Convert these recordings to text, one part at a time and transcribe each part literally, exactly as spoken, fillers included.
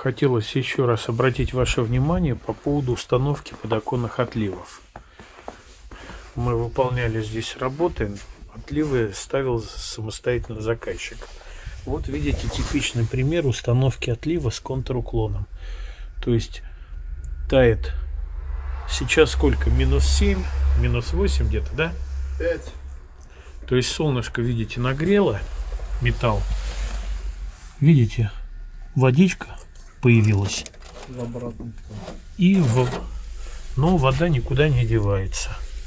хотелось еще раз обратить ваше внимание по поводу установки подоконных отливов. Мы выполняли здесь работы, отливы ставил самостоятельно заказчик. Вот видите типичный пример установки отлива с контруклоном. То есть тает сейчас сколько? Минус семь, минус восемь где-то, да? пять. То есть солнышко, видите, нагрело металл. Видите, водичка появилась. В обратную. И в... но вода никуда не девается.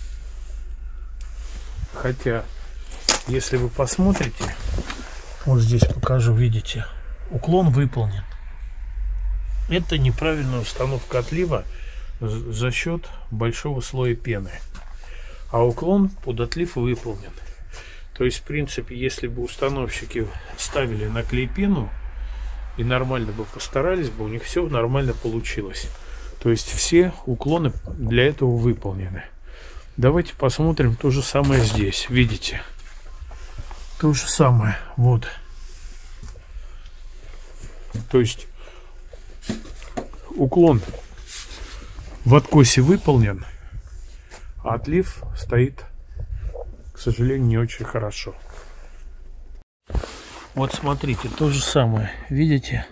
Хотя, если вы посмотрите, вот здесь покажу, видите, уклон выполнен. Это неправильная установка отлива за счет большого слоя пены. А уклон под отлив выполнен. То есть, в принципе, если бы установщики ставили на клей пену и нормально бы постарались бы, у них все нормально получилось. То есть все уклоны для этого выполнены. Давайте посмотрим то же самое здесь. Видите? То же самое. Вот. То есть уклон в откосе выполнен, а отлив стоит, к сожалению, не очень хорошо. Вот смотрите, то же самое. Видите?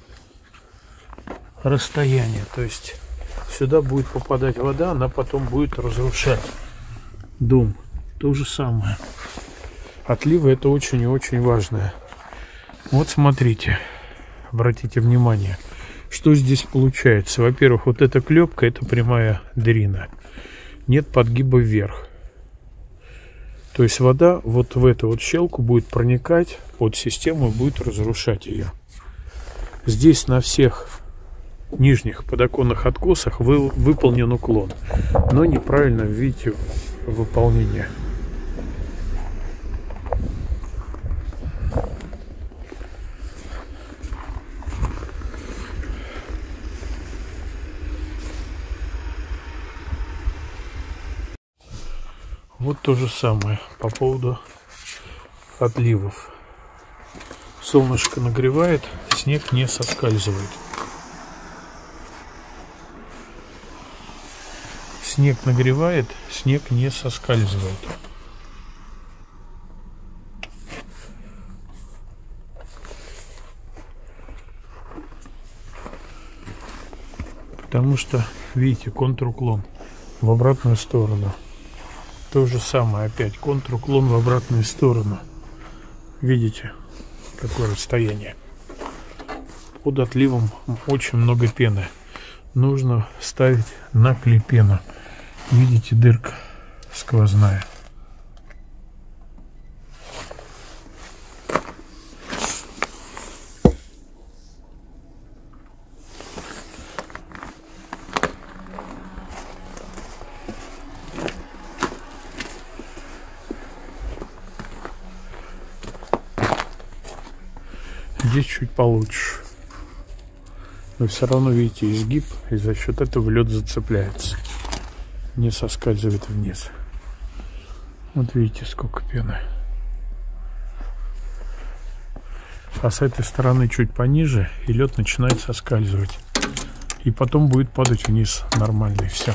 Расстояние. То есть сюда будет попадать вода, она потом будет разрушать дом. То же самое. Отливы это очень и очень важно. Вот смотрите. Обратите внимание, что здесь получается. Во-первых, вот эта клепка, это прямая дрина. Нет подгиба вверх. То есть вода вот в эту вот щелку будет проникать под систему и будет разрушать ее. Здесь на всех нижних подоконных откосах вы, выполнен уклон, но неправильно видите выполнение. Вот то же самое по поводу отливов. Солнышко нагревает, снег не соскальзывает. Снег нагревает, снег не соскальзывает. Потому что, видите, контруклон в обратную сторону. То же самое опять, контруклон в обратную сторону. Видите, какое расстояние. Под отливом очень много пены. Нужно ставить на клей пену. Видите, дырка сквозная. Здесь чуть получше. Но все равно, видите, изгиб, и за счет этого лед зацепляется. Не соскальзывает вниз. Вот видите, сколько пены. А с этой стороны чуть пониже, и лед начинает соскальзывать. И потом будет падать вниз нормально, и все.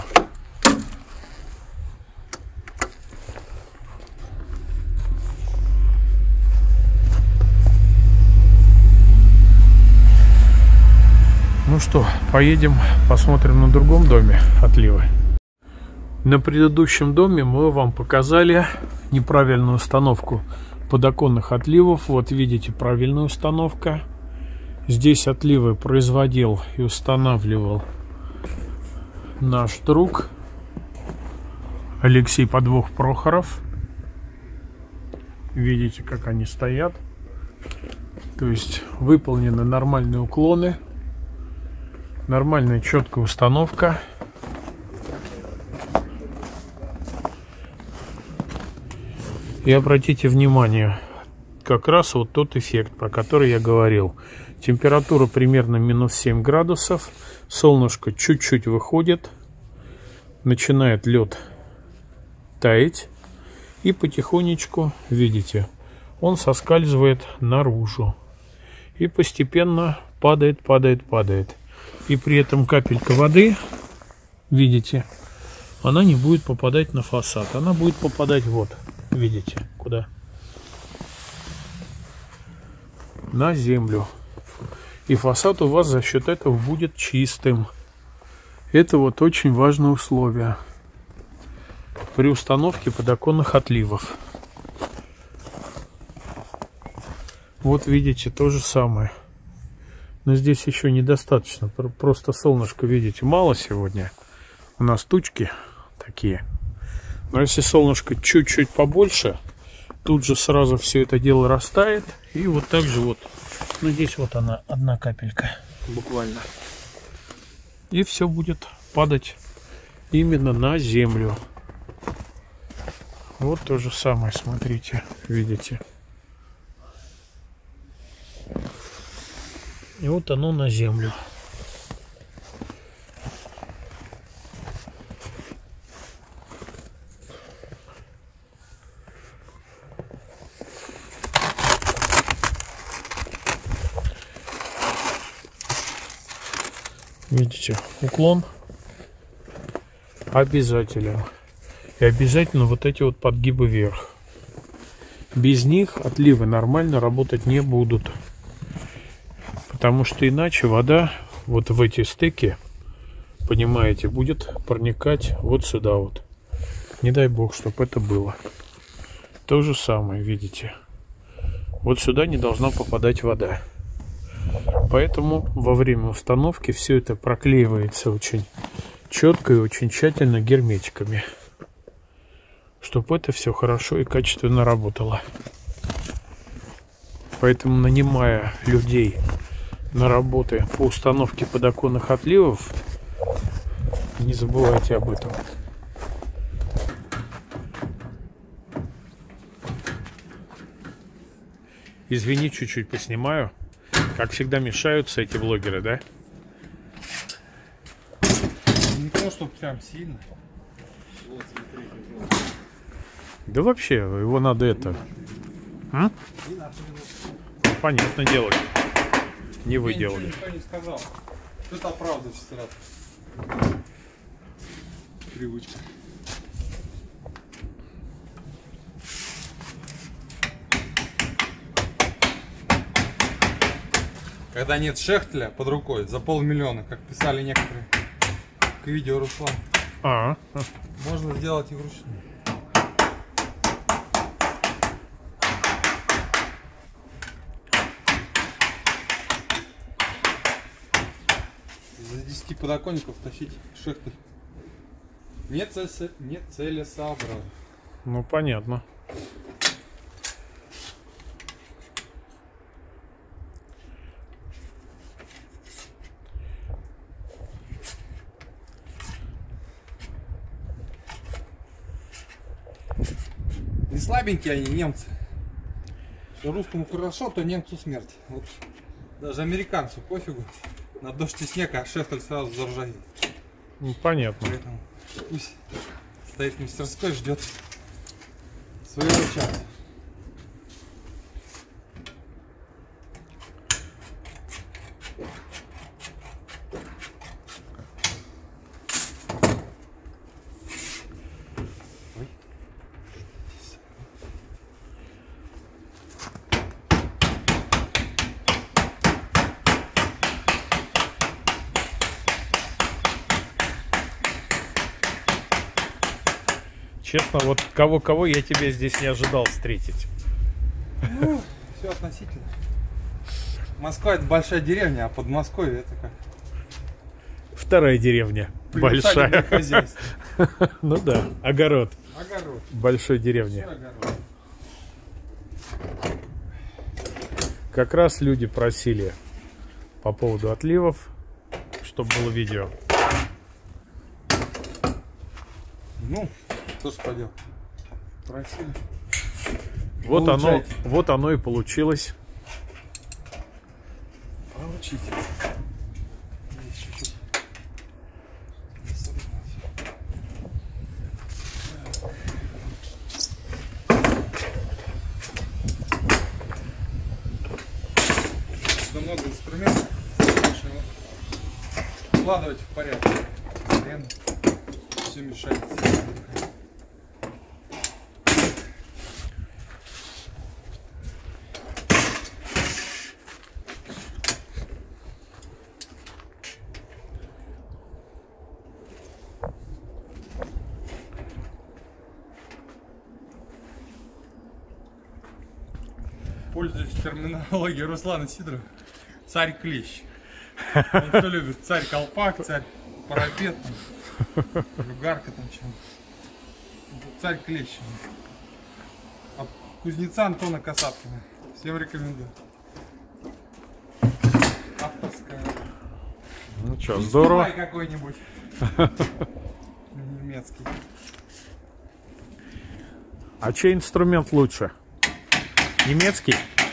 Ну что, поедем посмотрим на другом доме отливы. На предыдущем доме мы вам показали неправильную установку подоконных отливов. Вот видите, правильная установка. Здесь отливы производил и устанавливал наш друг Алексей Подвох Прохоров. Видите, как они стоят. То есть выполнены нормальные уклоны. Нормальная четкая установка. И обратите внимание, как раз вот тот эффект, про который я говорил. Температура примерно минус семь градусов. Солнышко чуть-чуть выходит. Начинает лед таять. И потихонечку, видите, он соскальзывает наружу. И постепенно падает, падает, падает. И при этом капелька воды, видите, она не будет попадать на фасад. Она будет попадать вот, видите, куда? На землю. И фасад у вас за счет этого будет чистым. Это вот очень важное условие при установке подоконных отливов. Вот видите, то же самое. Но здесь еще недостаточно. Просто солнышко, видите, мало сегодня. У нас тучки такие. Но если солнышко чуть-чуть побольше, тут же сразу все это дело растает. И вот так же вот. Ну здесь вот она, одна капелька. Буквально. И все будет падать именно на землю. Вот то же самое, смотрите, видите. И вот оно на землю. Видите, уклон обязателен. И обязательно вот эти вот подгибы вверх. Без них отливы нормально работать не будут. Потому что иначе вода вот в эти стыки, понимаете, будет проникать вот сюда вот. Не дай бог, чтобы это было. То же самое, видите. Вот сюда не должна попадать вода. Поэтому во время установки все это проклеивается очень четко и очень тщательно герметиками. Чтобы это все хорошо и качественно работало. Поэтому, нанимая людей на работы по установке подоконных отливов, не забывайте об этом. Извини, чуть-чуть поснимаю. Как всегда мешаются эти блогеры, да? Не то, что прям сильно. Вот, смотри, да вообще, его надо это... А? Понятно делать. Не вы делали. Никто не сказал. Это оправдывается сразу. Привычка. Когда нет шехтеля под рукой за полмиллиона, как писали некоторые к видео Руслан, а, а. можно сделать и вручную. За десяти подоконников тащить шехтель не целесообразно. Ну понятно. Не слабенькие они, немцы. Что русскому хорошо, то немцу смерть. Вот даже американцу пофигу. На дождь и снег, а шехтель сразу заржавеет. Ну, понятно. Поэтому пусть стоит в мастерской, ждет своего часа. Честно, вот кого-кого я тебя здесь не ожидал встретить. Ну, все относительно. Москва — это большая деревня, а Подмосковье — это как? Вторая деревня. Большая. Хозяйство. Ну да, огород. Огород. Большой деревни. Огород. Как раз люди просили по поводу отливов, чтобы было видео. Ну, что ж поделать. Просили. Вот оно, вот оно и получилось. Получите. Чуть-чуть. Много инструментов. складывать в порядке. Хрен все мешается. Пользуюсь терминологией Руслана Сидорова. Царь клещ. Он все любит. Царь колпак, царь парапет, люгарка там чем. Царь клещ. От кузнеца Антона Касаткина. Всем рекомендую. Авторская. Ну что, здорово. Какой-нибудь немецкий. А чей инструмент лучше? Немецкий?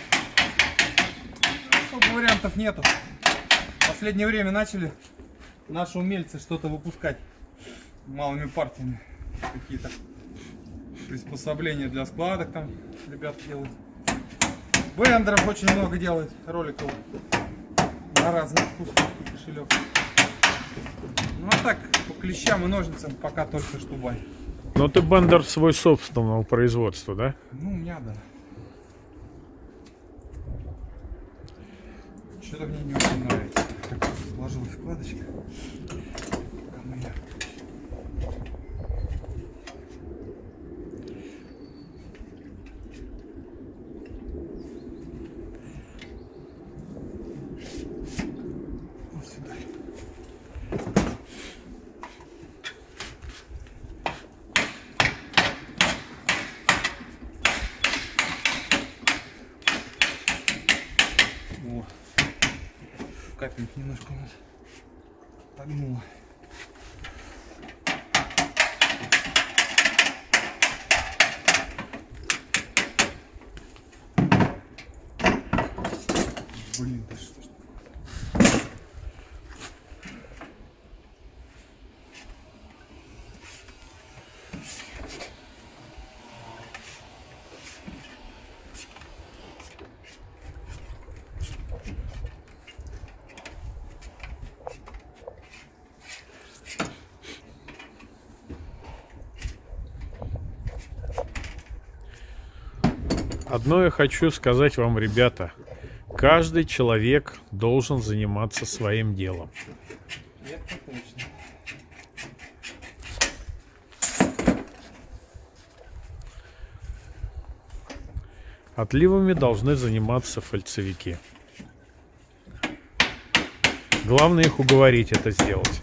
Особо вариантов нету. В последнее время начали наши умельцы что-то выпускать малыми партиями. Какие-то приспособления для складок там ребята делают. Блендеров очень много делают, роликов на разный вкус и кошелек. Ну а так, по клещам и ножницам пока только что бай. Но ты бендер свой собственного производства, да? Ну, у меня, да. Что-то мне не очень нравится, как сложилась вкладочка. Вот сюда. О. Капельки немножко у нас погнуло. Блин, да что ж такое? Одно я хочу сказать вам, ребята. Каждый человек должен заниматься своим делом. Это точно. Отливами должны заниматься фальцевики. Главное их уговорить это сделать.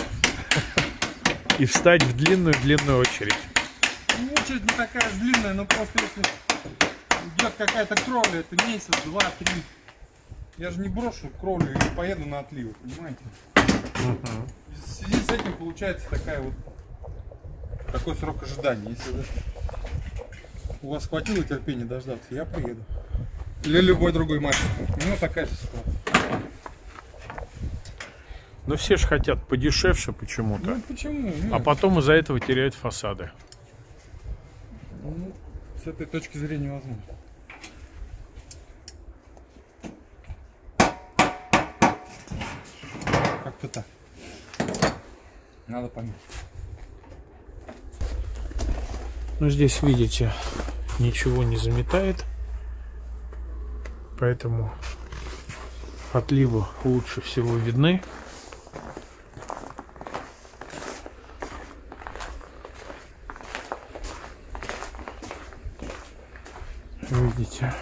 И встать в длинную-длинную очередь. Ну, очередь не такая длинная, но просто если идет какая-то кровля, это месяц, два, три. Я же не брошу кровлю и поеду на отливы, понимаете? Uh-huh. В связи с этим получается такая вот такой срок ожидания. Если вы, у вас хватило терпения дождаться, я поеду. Или любой другой мастер. Ну, такая же ситуация. Но все же хотят подешевше почему-то. Ну почему? Ну, а потом из-за этого теряют фасады. Ну, с этой точки зрения возможно. Как-то так. Надо понять. Ну, здесь, видите, ничего не заметает. Поэтому отливы лучше всего видны. Видите?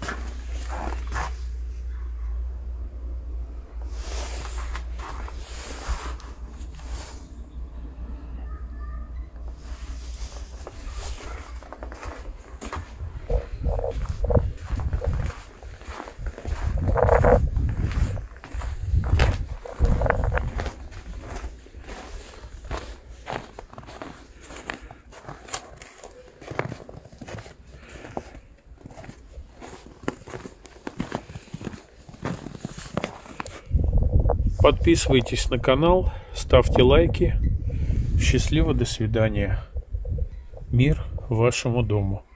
Подписывайтесь на канал, ставьте лайки. Счастливо, до свидания. Мир вашему дому.